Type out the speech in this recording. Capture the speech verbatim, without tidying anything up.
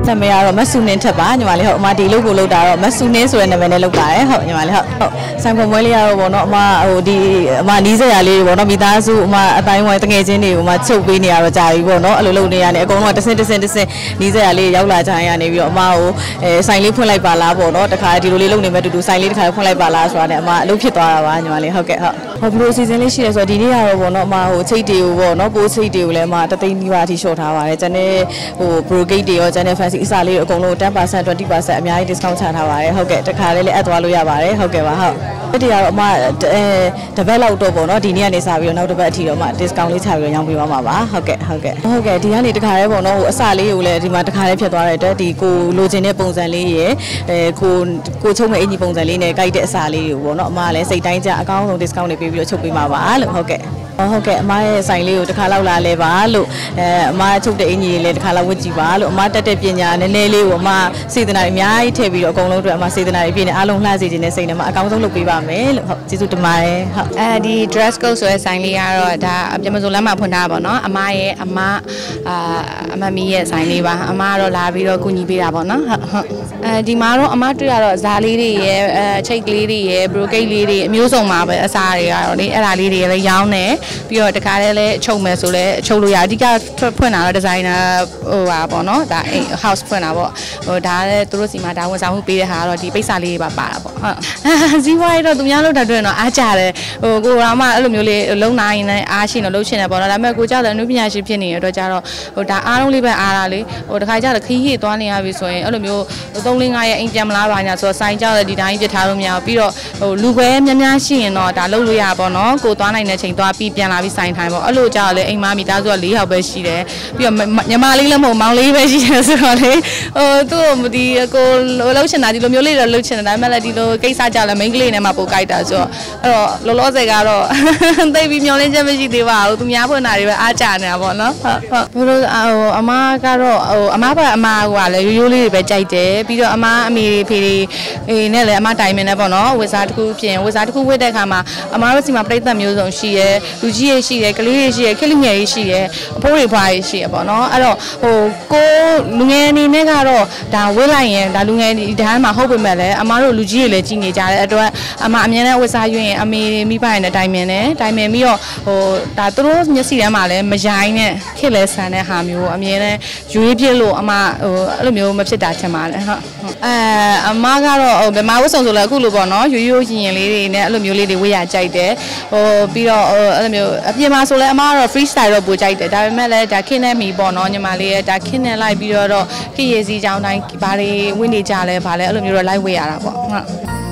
နာမည်ကတော့မဆူနင်းထက်ပါညီမလေးဟုတ်အမဒီလုတ်ကိုလုတ်တာတော့မဆူနင်းဆိုတဲ့နာမည်နဲ့လုတ်တာရယ်ဟုတ်ညီမလေးဟုတ်ဟုတ်ဆိုင်ပုံပွဲလေးရတော့ပေါ့နော်အမဟိုဒီအမနီးစရာလေးပေါ့နော်မိသားစုအမအတိုင်းဝိုင်းတငယ်ချင်းတွေကိုအမချုပ်ပေးနေရတော့ကြာပြီပေါ့နော်အဲ့လိုလုပ်နေရတယ်အကုန်လုံးကတဆင့်တဆင့်တဆင့်နီးစရာလေးရောက်လာကြရနေပြီးတော့အမကိုအဲဆိုင်လေးဖွင့်လိုက်ပါလားပေါ့နော်တခါဒီလိုလေးလုပ်နေမဲ့တူတူဆိုင်လေးတခါဖွင့်လိုက်ပါလားဆိုတာနဲ့အမအလုပ်ဖြစ်သွားတာပါညီမလေးဟုတ်ကဲ့ဟုတ်ဟိုဘလိုအစီအစဉ်လေးရှိတယ်ဆိုတော့ဒီနေ့ကတော့ပေါ့နော်အမဟိုချိတ်တွေကိုပေါ့နော်ပိုးချိတ်တွေကိုလည်းအမတသိန်းနီးပါးအထိရှော့ထားပါတယ်ကျန်တဲ့ဟို brocade တွေရောကျန်တဲ့ fancy အစားလေးတွေအကုန်လုံး ten percent twenty percent အများကြီး discount ချထားပါတယ်ဟုတ်ကဲ့တခါလေးလည်းအပ်သွားလို့ရပါတယ်ဟုတ်ကဲ့ပါဟုတ်ဒီကတော့အမအဲတပတ်လောက်တော့ပေါ့နော်ဒီနေ့ကနေစပြီးတော့နောက်တစ်ပတ်အထိတော့အမ discount လေးချပြီးတော့ရောင်းပေးပါမှာပါဟုတ်ကဲ့ဟုတ်ကဲ့ဟုတ်ကဲ့ဒီကနေတခါလေးပေါ့နော်ဟိုအစားလေးကိုလည်းဒီမှာတခါလေးဖြတ်သွားတဲ့အတွက်ဒီကိုလိုချင်တဲ့ပုံစံလေးရယ်အဲကိုကိုချုပ်မဲ့အင်ကြီးပုံစံလေးနဲ့ကြိုက်တဲ့အစားလေးကိုပေါ့နော်အမလည်းစိတ်တိုင်းကြအကောင်းဆုံး discount တွေပေးပြီးတော့ချုပ်ပေးမှာပါလို့ဟုတ်ကဲ့ဟုတ်ကဲ့အမရဲ့ဆိုင်လေးကိုတခါလောက်လာလဲပါလို့အဲအမချုပ်တဲ့အင်ကြီးလေးလည်းတခါလောက်ဝတ်ကြည့်ပါလို့အမတက်တဲ့ပညာနည်းနည်းလေးကိုအမစေတနာအများကြီးထည့်ပြီးတော့အကုန်လုံးအတွက်အမစေတနာအပြည့်နဲ့အားလုံးလှစေခြင်းနဲ့စိတ်နဲ့အမအကောင်းဆုံးလုပ်ပေးပါမယ်လို့ဟုတ်ကျေးဇူးတင်ပါတယ်ဟုတ်အဲဒီ dress code ဆိုတဲ့ဆိုင်လေးကတော့ဒါအပြမစိုးလမ်းမှာဖွင့်ထားပါတော့အမရဲ့အမအာအမမီရဲ့ဆိုင်လေးပါအမကတော့လာပြီးတော့ကူညီပေးတာပေါ့နော်ဟုတ်ဟုတ်အဲဒီမှာတော့အမတွေ့ရတော့ဇာလေးတွေရဲ့အဲချိတ်ကလေးတွေရဲ့ brocade လေးတွေအမျိုးစုံပါပဲအစားတွေကတော့လေအဲ့ဒါလေးတွေလည်းရောင်းတယ်ပြီးတော့တခါတည်းလည်းချုပ်မယ်ဆိုလဲချုပ်လို့ရအဓိကဖွင့်တာတော့ဒီဇိုင်နာဟိုပါပေါ့နော်ဒါ house ဖွင့်တာပေါ့ဟိုဒါလည်းသူတို့စီမှာဒါဝန်ဆောင်မှုပေးတဲ့ဟာကတော့ဒီပိတ်စာလေးတွေပါပါတာပေါ့ဟုတ်ဇီဝိုင်းတော့သူများလို့တာတွေ့တော့အားကြတယ်ဟိုကိုရာမအဲ့လိုမျိုးလေးလုံနိုင်နေအားရှိတော့လှုပ်ရှင်တယ်ပေါ့နော်ဒါပေမဲ့ကိုကြောက်တယ်အနုပညာရှင်ဖြစ်နေတဲ့အတွက်ကြတော့ဟိုဒါအားလုံးလေးပဲအားတာလေဟိုတခါကျတော့ခီးဟိသွားနေရပြီဆိုရင်အဲ့လိုမျိုးသုံးလေးငါးရဲ့အိမ်ပြန်မလားပါညာဆိုတော့ဆိုင်ကြောက်တယ်ဒီတိုင်းပြထားလို့မရဘူးပြီးတော့ဟိုလူခွဲများများရှိရင်တော့ဒါလှုပ်လို့ရပါတော့ကိုသွားနိုင်တဲ့ချိန်သွားပြီးပြန်လာပြီးဆိုင်ထိုင်ပေါ့အဲ့လိုကြောက်လေအိမ်မမိသားစုက၄ယောက်ပဲရှိတယ်ပြီးတော့ညီမလေးလည်းမဟုတ်မောင်လေးပဲရှိတယ်ဆိုတော့လေဟိုသူ့ဒီကိုလှုပ်ရှင်တာဒီလိုမျိုးလေးတော့လှုပ်ရှင်တယ်ဒါပေမဲ့လည်းဒီလိုကိစ္စကြောက်လဲမိန်းကလေးနဲ့မှပိုကြိုက်တာဆိုတော့အဲ့တော့လောလောဆယ်ကတော့သိပြီးမျောလင်းချက်မရှိသေးပါဘူးသူများဖွင့်တာတွေပဲအားကြနေတာပေါ့နော်ဟုတ်ဟုတ်ဘယ်လိုဟိုအမကတော့ဟိုအမဘာအမကလည်းရိုးရိုးလေးတွေပဲကြိုက်တယ်ပြီးတော့အမအမေဖေတွေအေးနဲ့လည်းအမတိုင်မင်းနဲ့ပေါ့နော်ဝတ်စားတစ်ခုပြင်ဝတ်စားတစ်ခုဝတ်တဲ့အခါမှာအမတို့စီမှာပြိဿမျိုးစုံရှိရဲလူကြီးတွေရှိရဲကလေးတွေရှိရဲခလေးငယ်တွေရှိရဲအဖိုးတွေဖွားတွေရှိရဲပေါ့နော်အဲ့တော့ဟိုကိုလူငယ်အနေနဲ့ကတော့ဒါဝတ်လိုက်ရင်ဒါလူငယ်ဒီတိုင်းမှာဟုတ်ပေမဲ့လည်းအမတို့လူကြီးတွေလည်းကြီးနေကြတဲ့အတွက်အမအမြဲတမ်းဝတ်စားရွရင်အမေမိဘတွေနဲ့တိုင်ပင်တယ်တိုင်ပင်ပြီးတော့ဟိုဒါသူတို့မျက်စိထဲမှာလည်းမရိုင်းနဲ့ခက်လဲဆန်တဲ့ဟာမျိုးအမြဲတမ်းရွေးပြစ်လို့အမဟိုအဲ့လိုမျိုးမဖြစ်တာချင်ပါတယ်ဟုတ်အဲအမကတော့ဟိုဗမာဝတ်စုံဆိုလည်းအခုလိုပေါ့နော်ရိုးရိုးရင်ရင်လေးတွေနဲ့အဲ့လိုမျိုးလေးတွေဝတ်ရကြိုက်တယ်ဟိုပြီးတော့အဲ့လိုမျိုးအပြင်မှာဆိုလည်းအမကတော့ free style တော့ပိုကြိုက်တယ်ဒါပေမဲ့လည်းဒါခင်းနေမီပေါ့နော်ညီမလေးရဲ့ဒါခင်းနေလိုက်ပြီးတော့ခရည်စီချောင်းတိုင်းဘာတွေဝတ်နေကြလဲဘာလဲအဲ့လိုမျိုးတော့လိုက်ဝတ်ရတာပေါ့ဟုတ်